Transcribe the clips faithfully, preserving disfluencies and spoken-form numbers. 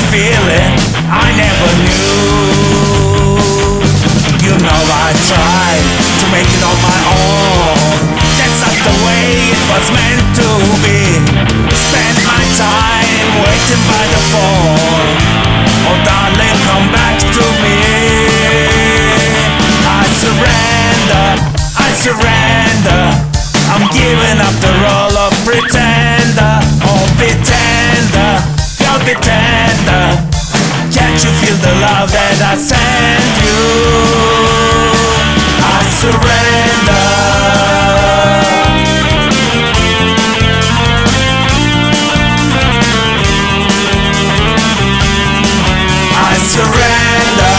feeling I never knew. You know I tried to make it on my own. That's not the way it was meant to be. Spend my time waiting by the phone. Oh darling, come back to me. I surrender, I surrender. I'm giving up the role of pretender. Oh pretender, you're pretender. Can't you feel the love that I send you? I surrender. I surrender.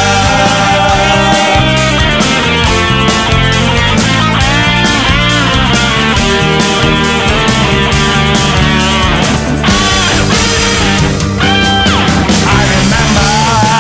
I remember,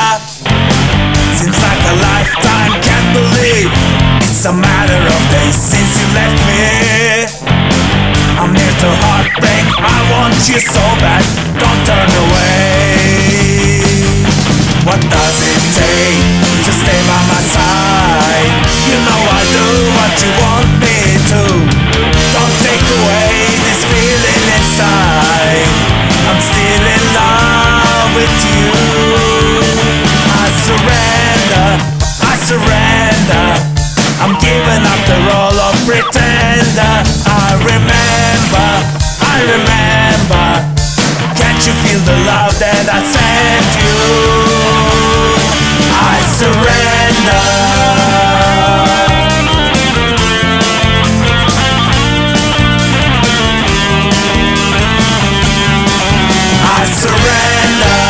seems like a lifetime, can't believe it's a matter of days since you left me. I'm near to heartbreak, I want you so bad, don't turn away. What does it take to stay by my side? You know I do what you want me to. Don't take away this feeling inside. I'm still in love with you. I surrender, I surrender. I'm giving up the role of pretender. I remember, I remember. Can't you feel the love that I sent you? I surrender. I surrender.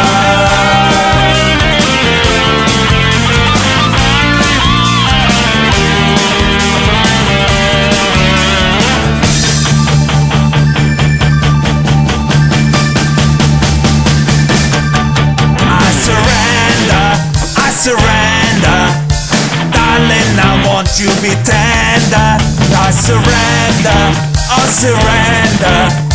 Surrender, darling, I want you to be tender. I surrender, I surrender.